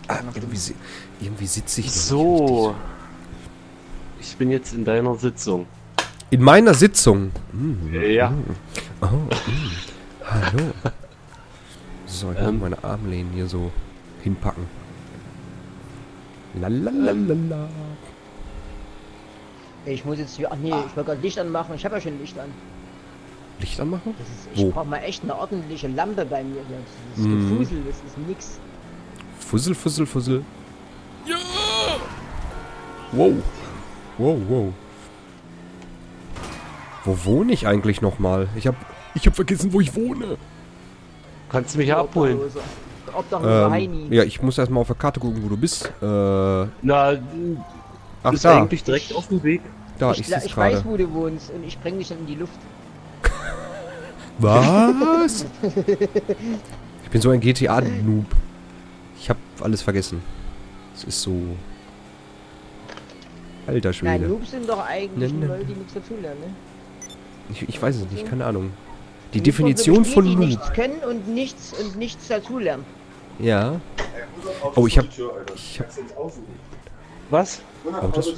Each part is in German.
Irgendwie sitze ich noch So. Ich bin jetzt in deiner Sitzung. in meiner Sitzung. Ja. Oh, hallo. So, ich muss meine Armlehnen hier so hinpacken. Lalalala. Ich muss jetzt hier. Ach nee, ich wollte gerade Licht anmachen. Ich habe ja schon Licht an. Licht anmachen? Ich Wo? brauche mal echt eine ordentliche Lampe bei mir. Das ist Gefusel, das ist nix. Fussel, Fussel, Fussel. Ja! Wow. Wow. Wo wohne ich eigentlich nochmal? Ich hab vergessen, wo ich wohne. Kannst du mich abholen? Obdachloser Heini. Ja, ich muss erstmal auf der Karte gucken, wo du bist. Na, Ach bist da. eigentlich direkt auf dem Weg. Da, Ich ich sitze weiß, gerade. wo du wohnst und ich bring dich dann in die Luft. Was? Ich bin so ein GTA-Noob. Ich habe alles vergessen. Es ist so... Alter Nein, Schwede. Noobs sind doch eigentlich Ne, ne. Leute, die nichts dazulernen, ne? Ich weiß es nicht, keine Ahnung. Die Noobs Definition sind die, von die Noob. nichts können und nichts dazulernen. Ja. Oh, ich hab... Was? Autos?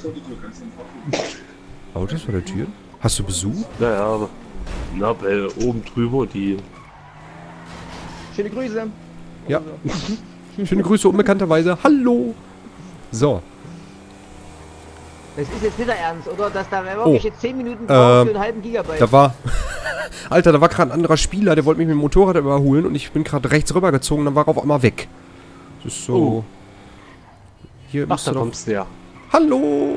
Autos vor der Tür? Hast du Besuch? Naja, aber... Na, bei oben drüber, die... Schöne Grüße. Ja. Schöne Grüße unbekannterweise. Hallo! So. Das ist jetzt wieder ernst, oder? Dass da wirklich jetzt 10 Minuten braucht für einen halben Gigabyte. Da war... Alter, da war gerade ein anderer Spieler, der wollte mich mit dem Motorrad überholen und ich bin gerade rechts rübergezogen, dann war er auf einmal weg. Das ist so... Oh. Hier Ach, müsste da doch... kommst du ja. Hallo!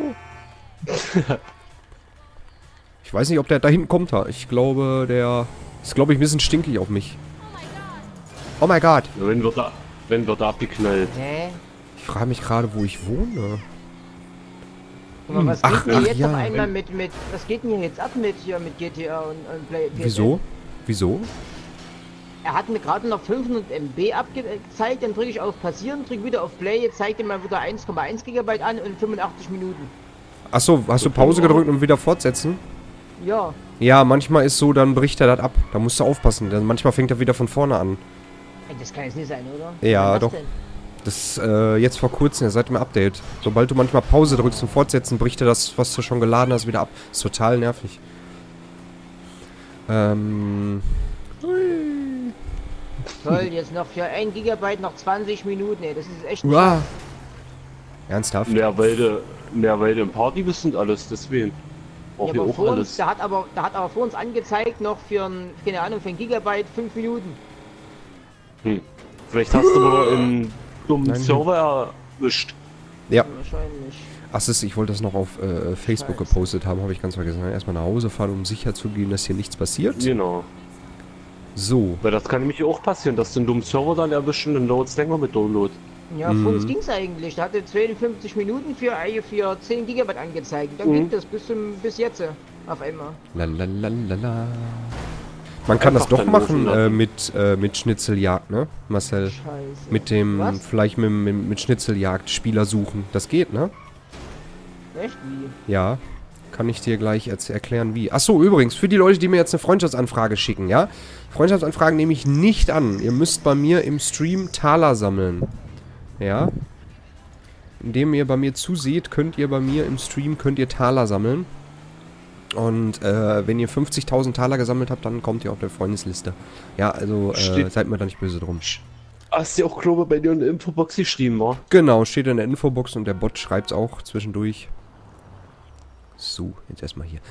Ich weiß nicht, ob der da hinten kommt. Ich glaube, der ist, glaube ich, ein bisschen stinkig auf mich. Oh mein Gott! Ja, wenn wird abgeknallt. Hä? Ich frage mich gerade, wo ich wohne. Guck mal, was Ach, geht denn ach, jetzt ja. auf einmal mit... Was geht denn hier jetzt ab mit GTA und Play? Wieso? Wieso? Er hat mir gerade noch 500 MB abgezeigt, dann drücke ich auf Passieren, drücke wieder auf Play, jetzt zeigt er mal wieder 1,1 GB an und 85 Minuten. Achso, hast du Pause gedrückt und wieder fortsetzen? Ja. Ja, manchmal ist so, dann bricht er das ab. Da musst du aufpassen. Dann manchmal fängt er wieder von vorne an. Ey, das kann jetzt nicht sein, oder? Ja, Was doch. denn? Das jetzt vor kurzem, seit dem Update. Sobald du manchmal Pause drückst und fortsetzen, bricht er das, was du schon geladen hast, wieder ab. Ist total nervig. Toll, jetzt noch für 1 GB noch 20 Minuten, ey, das ist echt... Uah. Ernsthaft? Mehr weil du im Party bist und alles, deswegen. Auch Ja, hier aber auch vor uns, alles. der hat aber vor uns angezeigt noch für ein, keine Ahnung, für ein Gigabyte 5 Minuten. Vielleicht hast du aber einen dummen Nein. Server erwischt. Ja. Wahrscheinlich. Ach, ich wollte das noch auf Facebook Scheiße. gepostet haben, habe ich ganz vergessen. Erstmal nach Hause fahren, um sicher zu gehen, dass hier nichts passiert. Genau. So. Weil das kann nämlich auch passieren, dass du einen dummen Server dann erwischt und dann dauert es länger mit Download. Ja, vor uns ging's eigentlich. Der hatte 52 Minuten für 10 Gigabyte angezeigt. Dann ging das bis jetzt auf einmal. Lalalala. Man kann das Einfach doch dann machen loslassen. mit Schnitzeljagd, ne, Marcel? Scheiße. Mit dem, Was? vielleicht mit Schnitzeljagd Spieler suchen. Das geht, ne? Echt? Wie? Ja. Kann ich dir gleich jetzt erklären, wie. Achso, übrigens, für die Leute, die mir jetzt eine Freundschaftsanfrage schicken, ja? Freundschaftsanfragen nehme ich nicht an. Ihr müsst bei mir im Stream Taler sammeln. Ja? Indem ihr bei mir zuseht, könnt ihr bei mir im Stream, Taler sammeln. Und wenn ihr 50.000 Taler gesammelt habt, dann kommt ihr auf der Freundesliste. Ja, also seid mir da nicht böse drum. Hast du auch, glaube ich, bei dir in der Infobox geschrieben, war? Genau, steht in der Infobox und der Bot schreibt es auch zwischendurch. So, jetzt erstmal hier.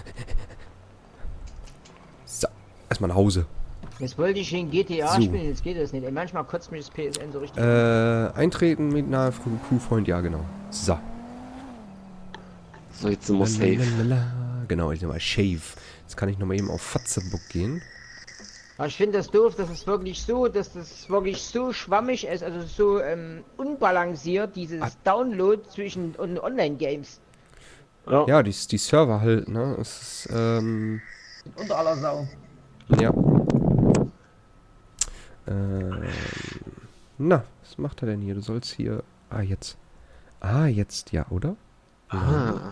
So, erstmal nach Hause. Jetzt wollte ich in GTA So. spielen, jetzt geht das nicht. Ey, manchmal kotzt mich das PSN so richtig. Eintreten mit einer Crewfreund, ja genau. So. So, jetzt sind wir safe. Lalalala. Genau, ich nehme mal Shave. Jetzt kann ich nochmal eben auf Fatzebook gehen. Aber ich finde das doof, dass das wirklich so schwammig ist, also so unbalanciert, dieses Download zwischen Online-Games. Ja. Ja, die Server halt, ne? Es ist, Unter aller Sau. ja. Na, was macht er denn hier? Du sollst hier... Ah, jetzt. Ah, jetzt, ja, oder? Ah.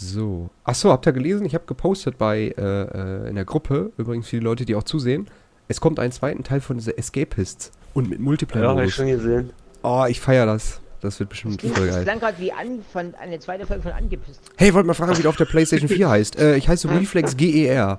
So. Achso, habt ihr gelesen? Ich habe gepostet bei in der Gruppe, übrigens für die Leute, die auch zusehen. Es kommt einen zweiten Teil von The Escapists. Und mit Ja, Multiplayer. hab ich schon gesehen. Oh, ich feiere das. Das wird bestimmt voll Das geil. klang gerade wie eine zweite Folge von Angepisst. Hey, wollt mal fragen, wie der auf der PlayStation 4 heißt. Ich heiße Reflex GER.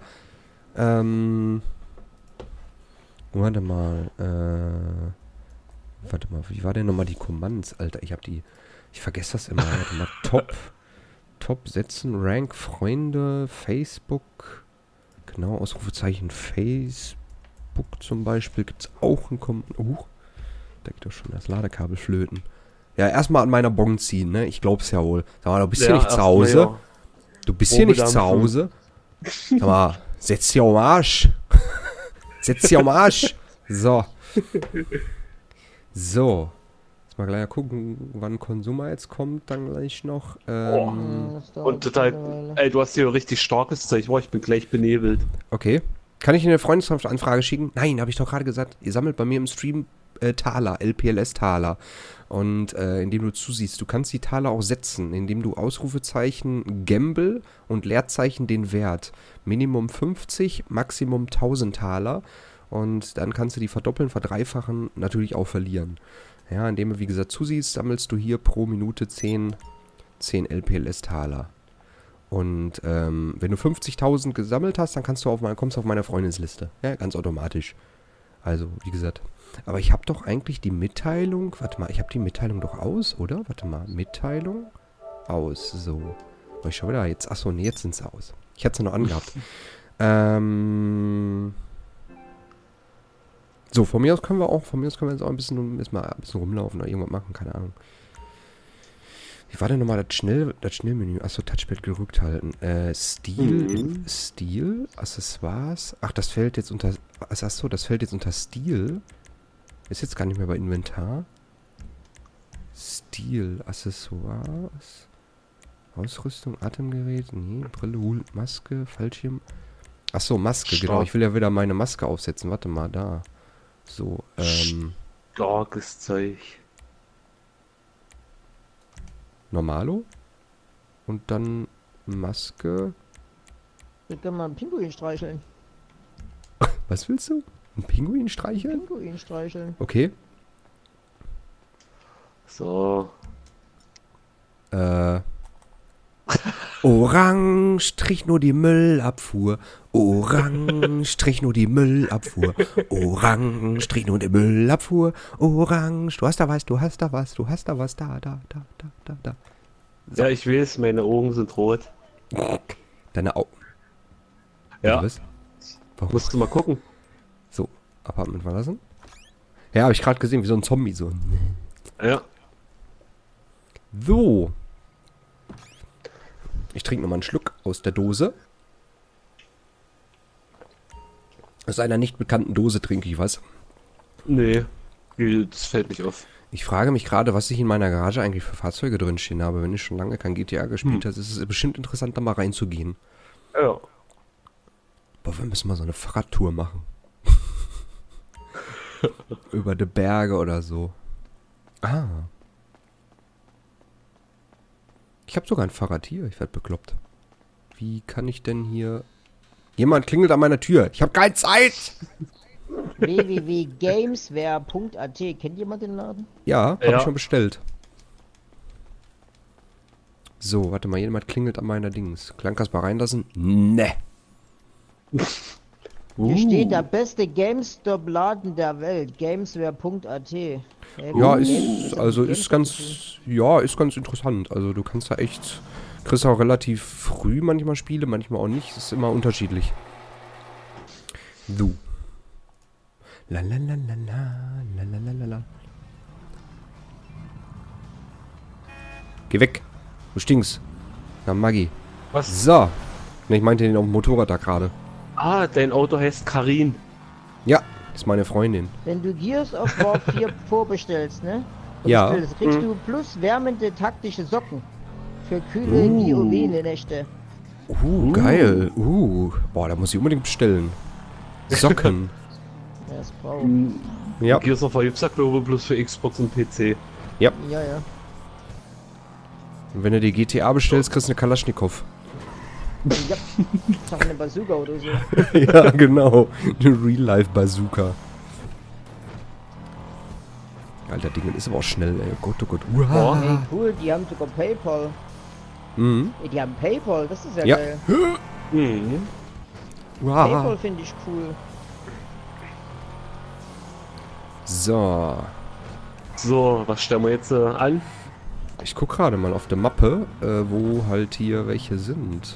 Warte mal. Warte mal, wie war denn nochmal die Commands, Alter? Ich vergesse das immer. Warte mal, Top setzen, Rank, Freunde, Facebook. Genau, Ausrufezeichen Facebook zum Beispiel. Gibt's auch ein da geht doch schon das Ladekabel flöten. Ja, erstmal an meiner Bon ziehen, ne? Ich glaub's ja wohl. Sag mal, du bist hier nicht zu Hause. Ja. Du bist hier nicht zu Hause. Sag mal, setz dich am Arsch. Setz dich am Arsch. So. So. Jetzt mal gleich gucken, wann Konsumer jetzt kommt, dann gleich noch. Und total, ey, du hast hier richtig starkes Zeug. Boah, ich bin gleich benebelt. Okay. Kann ich Ihnen eine Freundschaftsanfrage schicken? Nein, habe ich doch gerade gesagt. Ihr sammelt bei mir im Stream Taler, LPLS-Taler. Und indem du zusiehst, du kannst die Taler auch setzen, indem du Ausrufezeichen Gamble und Leerzeichen den Wert. Minimum 50, Maximum 1000 Taler. Und dann kannst du die verdoppeln, verdreifachen, natürlich auch verlieren. Ja, indem du, wie gesagt, zusiehst, sammelst du hier pro Minute 10 LPLS-Taler. Und wenn du 50.000 gesammelt hast, dann kommst du auf meine Freundesliste. Ja, ganz automatisch. Also, wie gesagt. Aber ich habe doch eigentlich die Mitteilung. Warte mal, ich habe die Mitteilung doch aus, oder? Warte mal, Mitteilung aus. So. Oh, ich schau wieder jetzt. Achso, nee, jetzt sind sie aus. Ich hatte sie noch angehabt. So, von mir aus können wir jetzt auch ein bisschen rumlaufen oder irgendwas machen, keine Ahnung. Wie war denn nochmal das Schnellmenü? Achso, Touchpad gerückt halten. Stil, Accessoires. Ach, das fällt jetzt unter. Achso, das fällt jetzt unter Stil. Ist jetzt gar nicht mehr bei Inventar. Stil, Accessoires. Ausrüstung, Atemgerät, nee, Brille, Hut, Maske, Fallschirm. Achso, Maske, genau. Ich will ja wieder meine Maske aufsetzen. Warte mal, da. So, Starkes Zeug. Normalo. Und dann Maske. Wir können mal einen Pinguin streicheln. Was willst du? Ein Pinguin streicheln? Pinguin streicheln. Okay. So. Orange, strich nur die Müllabfuhr. Orange, strich nur die Müllabfuhr. Orange, strich nur die Müllabfuhr. Orange, du hast da was, du hast da was, du hast da was, da. So. Ja, ich weiß, meine Augen sind rot. Deine Augen. Ja. Was? Warum? Musst du mal gucken. So, Apartment verlassen. Ja, habe ich gerade gesehen, wie so ein Zombie so. Ja. So. Ich trinke nochmal einen Schluck aus der Dose. Aus einer nicht bekannten Dose trinke ich was. Nee, das fällt nicht auf. Ich frage mich gerade, was ich in meiner Garage eigentlich für Fahrzeuge drinstehen habe. Wenn ich schon lange kein GTA gespielt habe, ist es bestimmt interessant, da mal reinzugehen. Ja. Boah, wir müssen mal so eine Fahrradtour machen. Über die Berge oder so. Ah. Ich habe sogar ein Fahrrad hier. Ich werde bekloppt. Wie kann ich denn hier... Jemand klingelt an meiner Tür. Ich habe keine Zeit. www.gamesware.at. Kennt jemand den Laden? Ja, habe Ja. ich schon bestellt. So, warte mal. Jemand klingelt an meiner Dings. Klangkasper reinlassen? Ne. Hier steht der beste GameStop-Laden der Welt. Gamesware.at. Ja, ist ganz interessant. Also du kannst da echt, kriegst auch relativ früh manchmal Spiele, manchmal auch nicht. Ist immer unterschiedlich. So. La. Geh weg. Du stinkst. Na, Maggi. Was? So. Ne, ich meinte den auf dem Motorrad da gerade. Ah, dein Auto heißt Karin. Ja, ist meine Freundin. Wenn du Gears of War 4 vorbestellst, ne? Ja. Kriegst du plus wärmende taktische Socken. Für kühle WoW-Nächte. Geil. Boah, da muss ich unbedingt bestellen. Socken. Ja, das braucht. Ja. Gears of War gibt's ja, glaube ich, bloß für Xbox und PC. Ja. Und wenn du die GTA bestellst, kriegst du eine Kalaschnikow. Ja, sag eine Bazooka oder so. Ja, genau. Eine Real-Life-Bazooka. Alter, Ding ist aber auch schnell, ey. Oh Gott, oh Gott. Uah. Hey, cool, die haben sogar PayPal. Mhm. Ey, die haben PayPal, das ist ja, Ja. geil. Mhm. Uah. PayPal finde ich cool. So. So, was stellen wir jetzt an? Ich guck gerade mal auf der Mappe, wo halt hier welche sind.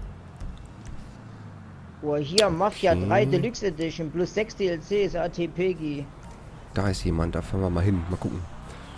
Oh, hier Mafia Okay. 3 Deluxe Edition plus 6 DLCs ATPG. Da ist jemand, da fahren wir mal hin. Mal gucken.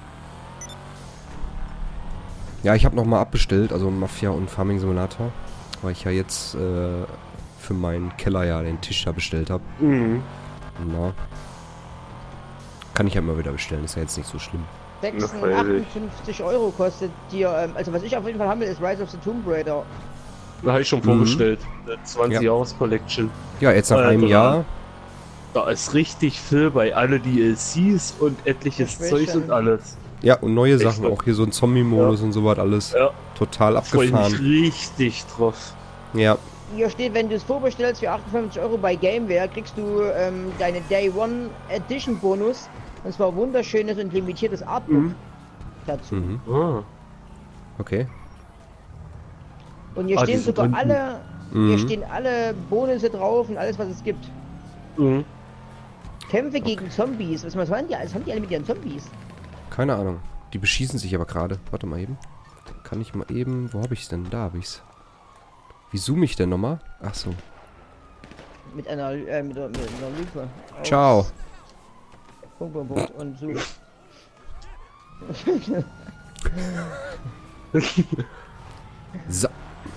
Ja, ich habe nochmal abbestellt, also Mafia und Farming Simulator. Weil ich ja jetzt für meinen Keller ja den Tisch da bestellt habe. Mhm. Na. Kann ich ja immer wieder bestellen, ist ja jetzt nicht so schlimm. 58 Euro kostet dir, also was ich auf jeden Fall haben will, ist Rise of the Tomb Raider. Da habe ich schon vorbestellt. 20-Jahres-Collection. Ja, jetzt nach einem Jahr. Da ist richtig viel bei alle DLCs und etliches Das Zeug schon. und alles. Ja, und neue Echt Sachen, gut. auch hier so ein Zombie-Modus und so was alles. Ja. Total Freue ich mich abgefahren. richtig drauf. Ja, Hier steht, wenn du es vorbestellst für 58 Euro bei Gameware, kriegst du deine Day One Edition Bonus. Und zwar wunderschönes und limitiertes Artbook dazu. mhm. Ah. Okay. Und hier Ah, stehen die sind sogar unten. alle, hier stehen alle Bonusse drauf und alles, was es gibt. Mhm. Kämpfe gegen Zombies. Was waren die alles? Haben die alle mit ihren Zombies? Keine Ahnung. Die beschießen sich aber gerade. Warte mal eben. Kann ich mal eben... Wo habe ich es denn? Da habe ich es. Wie zoome ich denn nochmal? Ach so. Mit einer Lupe. Ciao. Punkt, Punkt, Punkt und so. So.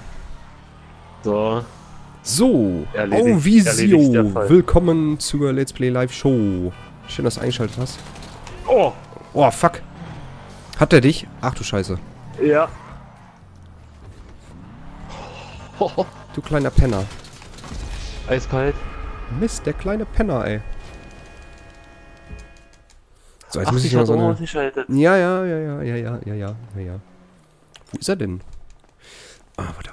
So. So. Erledigt der Visio. Fall. Willkommen zur Let's Play Live Show. Schön, dass du eingeschaltet hast. Oh! Oh, fuck. Hat der dich? Ach du Scheiße. Ja. Du kleiner Penner. Eiskalt. Mist, der kleine Penner, ey. So, jetzt Ach, muss ich ich mal hab so auch eine... ausgeschaltet. Ja. Wo ist er denn? Ah, warte.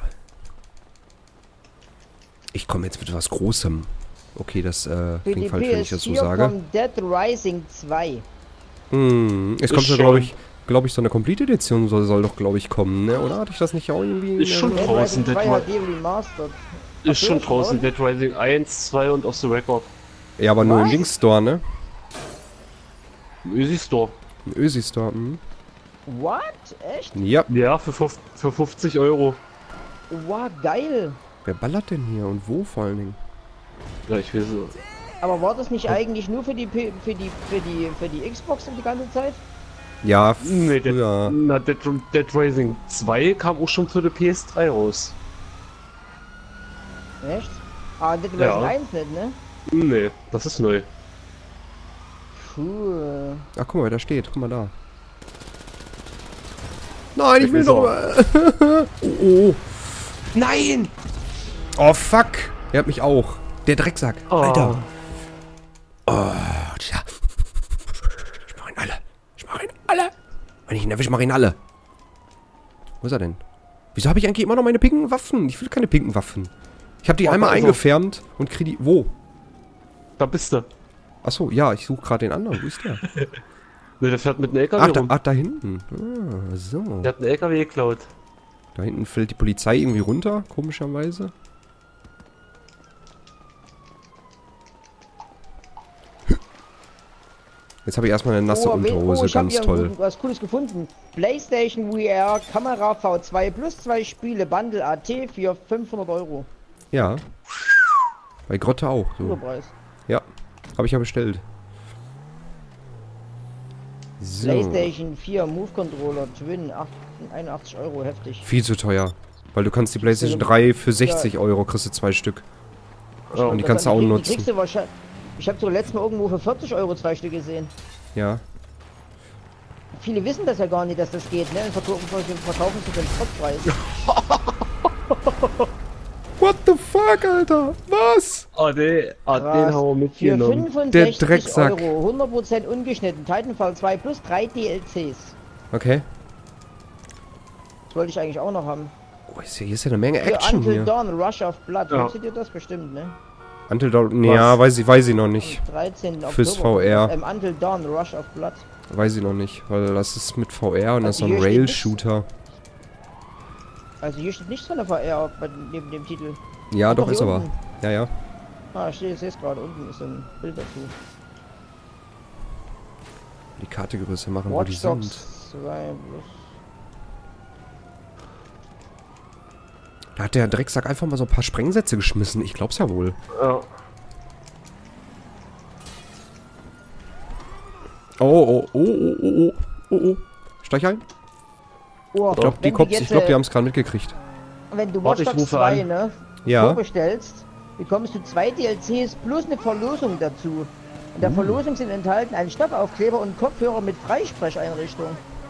Ich komme jetzt mit was Großem. Okay, das Für die klingt falsch, wenn ich das so PS4 sage. kommt Dead Rising 2. Es kommt ja, schon- glaube ich, so eine Complete Edition soll doch, glaube ich, kommen, ne? Oder hatte ich das nicht auch irgendwie... Ist schon Dead draußen, Rising Dead 2 Ri- HD Remastered. Ist schon Ach so, draußen. schon? Dead Rising 1, 2 und auf the Record. Ja, aber nur im Was? Dings-Store, ne? Easy Store. Im Ösi-Store, What? Echt? Ja. Ja, für 50 Euro. Wow, geil. Wer ballert denn hier und wo vor allen Dingen? Ja, ich weiß so. Aber war das nicht eigentlich nur für die Xbox die ganze Zeit? Ja, Nee, früher. Dead Rising 2 kam auch schon für die PS3 raus. Echt? Ah, Dead Rising Ja. 1 nicht, ne? Nee, das ist neu. Cool. Ach, guck mal, da steht. Guck mal da. Nein, ich will Wieso? doch... oh. Nein! Oh, fuck. Er hat mich auch. Der Drecksack. Oh. Alter. Oh, tja. Ich mach ihn alle. Ich mach ihn alle. Wenn ich ihn erwische, mach ich ihn alle. Wo ist er denn? Wieso habe ich eigentlich immer noch meine pinken Waffen? Ich will keine pinken Waffen. Ich habe die Oh, einmal also. eingefärbt und kriege die... Wo? Da bist du. Achso, ja, ich suche gerade den anderen. Wo ist der? Ne, der fährt mit einem LKW rum. Da hinten. Ah, so. Der hat einen LKW geklaut. Da hinten fällt die Polizei irgendwie runter, komischerweise. Jetzt habe ich erstmal eine nasse Unterhose, ich hab ganz hier toll. was Cooles gefunden. PlayStation VR Kamera V2 plus 2 Spiele Bundle AT für 500 Euro. Ja. Bei Grotte auch. Guter So. Preis. Ja, habe ich ja bestellt. So. PlayStation 4 Move Controller Twin 81 Euro, heftig. Viel zu teuer. Weil du kannst die PlayStation 3 für 60 Euro, kriegst du 2 Stück. Ja. Und die kannst du auch Die nutzen. kriegst du wahrscheinlich. Ich habe so letztes Mal irgendwo für 40 Euro 2 Stück gesehen. Ja. Viele wissen das ja gar nicht, dass das geht, ne? Und verkaufen sie den Spottpreis. What the fuck, Alter? Was? Oh, den haben wir Für mitgenommen. 65 Der Drecksack. Euro, 100% ungeschnitten, Titanfall 2 plus 3 DLCs. Okay. Das wollte ich eigentlich auch noch haben. Oh, Oh, hier ist ja eine Menge Für Action Until hier. Dawn, Rush of Blood. Ja. Wusstet ihr das bestimmt, ne? Until Dawn, ja, weiß ich noch nicht. Am 13. Fürs Oktober. VR. Until Dawn, Rush of Blood. Weiß ich noch nicht, weil das ist mit VR und das ist so ein hier steht Rail-Shooter. Also hier steht nichts von der VR neben dem Titel. Ja, doch, hier ist aber. unten. Ja, ja. Ah, ich sehe es gerade, unten ist ein Bild dazu. Die Kartegröße machen, wo Watch die sind. Dogs 2 plus. Da hat der Drecksack einfach mal so ein paar Sprengsätze geschmissen. Ich glaub's ja wohl. Ja. Oh. Steig ein. Oh, Ich glaube, die haben es gerade mitgekriegt. Wenn du Warte, Watch ich Dogs rufe 2, an. ne, Ja. vorbestellst, bekommst du 2 DLCs plus eine Verlosung dazu. In der Verlosung sind enthalten ein Stoppaufkleber und Kopfhörer mit Freisprecheinrichtung.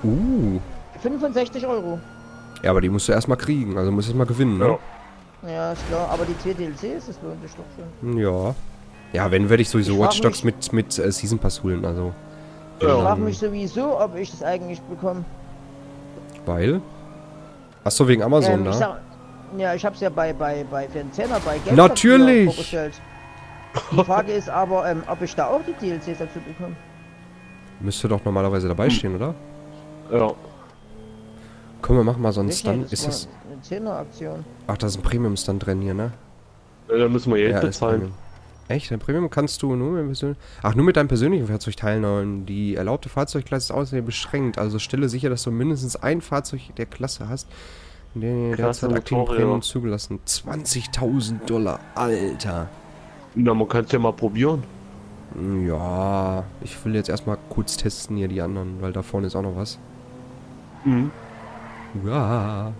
65 €. Ja, aber die musst du erstmal kriegen. Also musst du erstmal gewinnen, ne? Ja, ist klar, aber die 2 DLCs, das lohnt sich doch schon. Ja. Ja, wenn werde ich sowieso Ich Watch frag Dogs mit Season Pass holen, also. Ich frage mich sowieso, ob ich das eigentlich bekomme. Weil? Achso, wegen Amazon, ich ne? sag, ja, ich hab's ja für einen Zehner bei GameStop Natürlich! vorbestellt. Die Frage ist aber, ob ich da auch die DLCs dazu bekomme. Müsste doch normalerweise dabei stehen, oder? Ja. Komm, wir machen mal so einen Das Stunt. war Ist das. eine 10er-Aktion. Ach, da ist ein Premium-Stunt drin hier, ne? Da müssen wir Geld Ja, ist bezahlen. Premium. Echt? Ein Premium kannst du nur mit deinem persönlichen Fahrzeug teilnehmen. Die erlaubte Fahrzeugklasse ist außerdem beschränkt. Also stelle sicher, dass du mindestens ein Fahrzeug der Klasse hast, in der derzeit aktiven Premium zugelassen. $20.000, Alter. Na, man kann es ja mal probieren. Ja, ich will jetzt erstmal kurz testen hier die anderen, weil da vorne ist auch noch was. Mhm. Ja.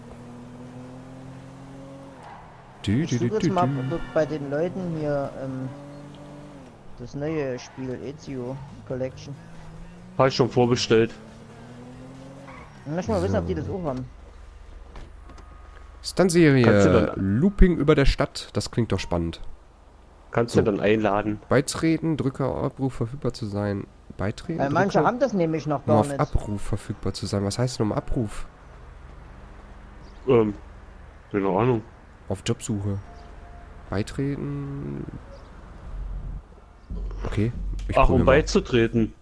Ich suche jetzt mal bei den Leuten hier das neue Spiel Ezio Collection. Habe ich schon vorbestellt. Ich möchte mal wissen, ob die das auch haben. Stunt-Serie. Looping über der Stadt. Das klingt doch spannend. Kannst du dann einladen. Beitreten, Drücke auf Abruf verfügbar zu sein. Beitreten? Weil manche haben das nämlich noch Um gar auf nicht. Abruf verfügbar zu sein. Was heißt denn um Abruf? Keine Ahnung. Auf Jobsuche. Beitreten. Okay. Ach, um beizutreten.